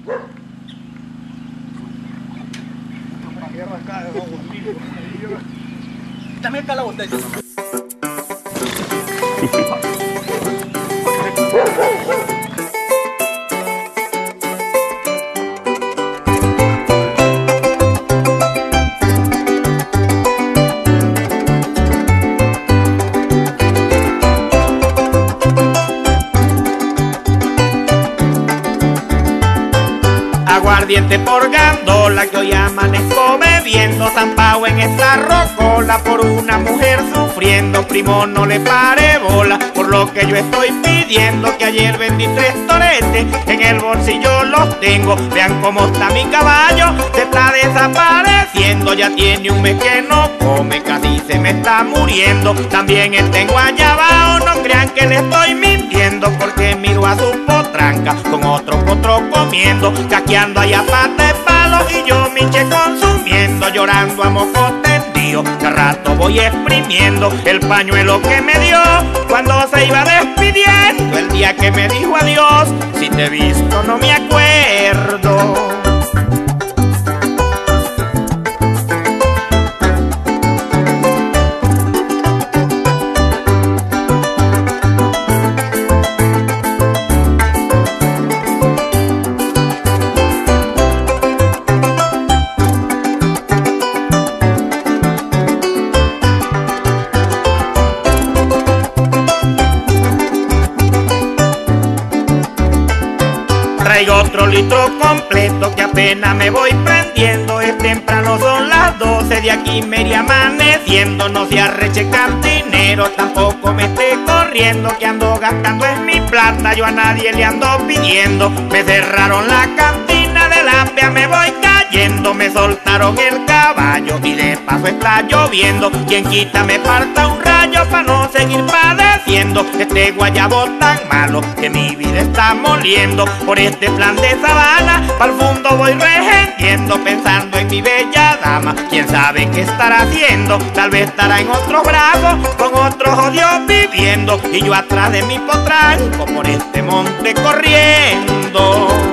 También acá la botella. Aguardiente por gandola que hoy amanezco bebiendo, zampao en esta rocola por una mujer sufriendo. Primo, no le pare bola por lo que yo estoy pidiendo, que ayer vendí 3 toretes, en el bolsillo los tengo. Vean cómo está mi caballo, se está desapareciendo. Ya tiene un mes que no come, casi se me está muriendo. También tengo allá abajo, no crean que le estoy mintiendo, porque miro a su potranca con otro potro comiendo, caqueando allá pata de palo y yo minche consumiendo, llorando a moco tendido. Cada rato voy exprimiendo el pañuelo que me dio cuando se iba despidiendo, el día que me dijo adiós. Si te he visto no me acuerdo. Traigo otro litro completo que apenas me voy prendiendo. Es temprano, son las 12, de aquí me iré amaneciendo. No se arreche cantinero, tampoco me esté corriendo, que ando gastando es mi plata, yo a nadie le ando pidiendo. Me cerraron la cantina, de la pea me voy cayendo. Me soltaron el caballo y de paso está lloviendo. Quien quita me parta un rayo pa' no seguir padeciendo este guayabo tan malo que mi vida está moliendo. Por este plan de sabana pa'l fondo voy regendiendo, pensando en mi bella dama. Quién sabe qué estará haciendo, tal vez estará en otros brazos con otros odios viviendo, y yo atrás de mi potranco por este monte corriendo.